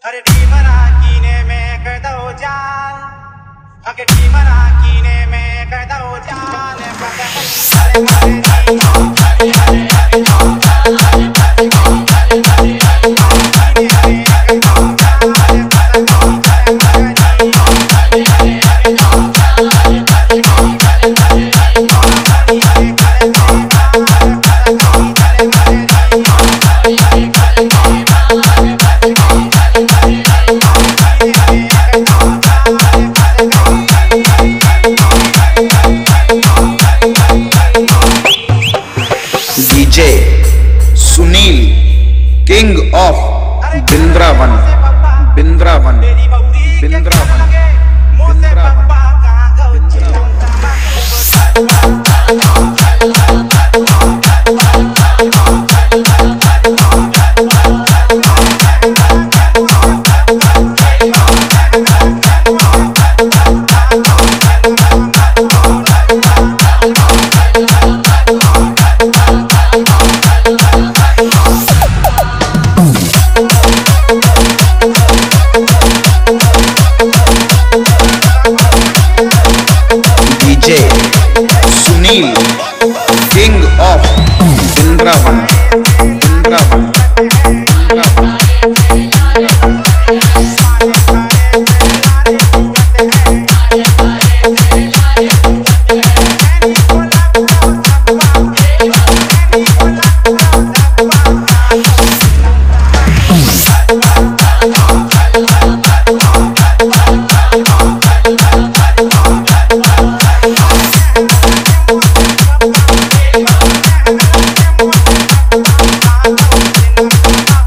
अरे टीमरा कीने में कर दो जान, अके टीमरा कीने में कर दो जान, DJ Sunil king of Vrindavan Vrindavan Vrindavan DJ Sunil king of Vrindavan Vrindavan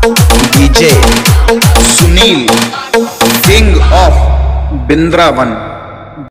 DJ Sunil king of Bindravan.